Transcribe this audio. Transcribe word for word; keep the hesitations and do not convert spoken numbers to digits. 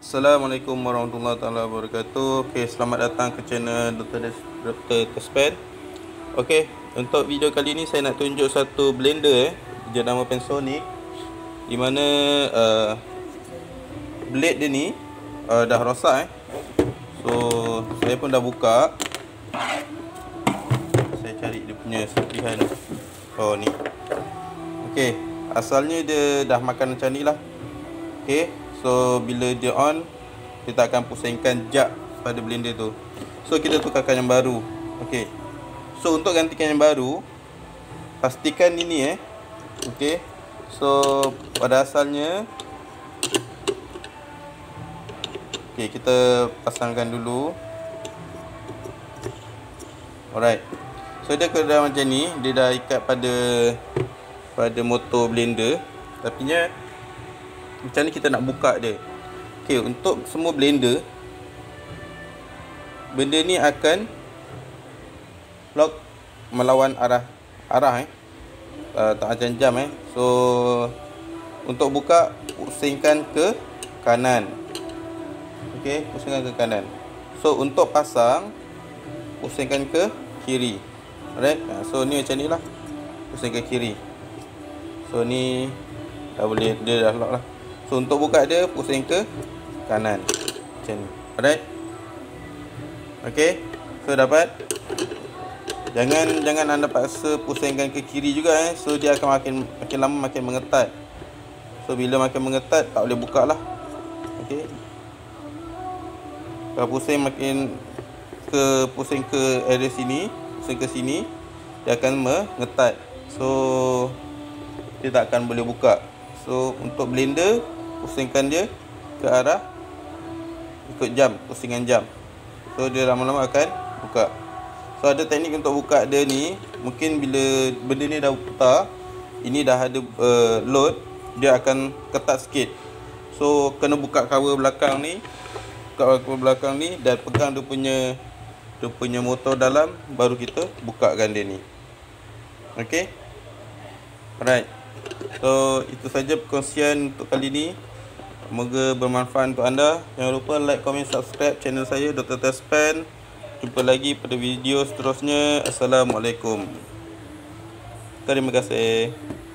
Assalamualaikum warahmatullahi taala wabarakatuh. Okey, selamat datang ke channel Doktor Doktor Tespen. Okey, untuk video kali ni saya nak tunjuk satu blender eh, dia nama Pensonic, di mana uh, blade dia ni uh, dah rosak eh. So, saya pun dah buka. Saya cari dia punya serpihan. Oh ni. Okey, asalnya dia dah makan macam ni lah. Okey, so bila dia on, kita akan pusingkan jak pada blender tu. So kita tukarkan yang baru. Okey. So untuk gantikan yang baru, pastikan ini eh. Okey. So pada asalnya, okey, kita pasangkan dulu. Alright. So dia kalau macam ni, dia dah ikat pada pada motor blender. Tapi nya macam ni kita nak buka dia. Okey, untuk semua blender, benda ni akan lock melawan arah arah eh. Uh, tak macam jam eh. So untuk buka, pusingkan ke kanan. Okey, pusingkan ke kanan. So untuk pasang, pusingkan ke kiri. Alright. So ni macam ni lah. Pusing ke kiri. So ni dah boleh, dia dah lock lah. So untuk buka dia, pusing ke kanan macam ni. Alright. Okey. So dapat. Jangan jangan anda paksa pusingkan ke kiri juga eh. So dia akan makin makin lama makin mengetat. So bila makin mengetat, tak boleh buka lah. Okey. Kalau pusing makin ke pusing ke area sini, pusing ke sini, dia akan mengetat. So dia tak akan boleh buka. So untuk blender, pusingkan dia ke arah ikut jam, pusingan jam. So dia lama-lama akan buka. So ada teknik untuk buka dia ni. Mungkin bila benda ni dah putar, ini dah ada uh, load, dia akan ketat sikit. So kena buka cover belakang ni, buka cover belakang ni dan pegang dia punya dia punya motor dalam, baru kita bukakan dia ni. Okey. Alright. So itu saja perkongsian untuk kali ni. Semoga bermanfaat untuk anda. Jangan lupa like, komen, subscribe channel saya Doktor Tespen. Jumpa lagi pada video seterusnya. Assalamualaikum. Terima kasih.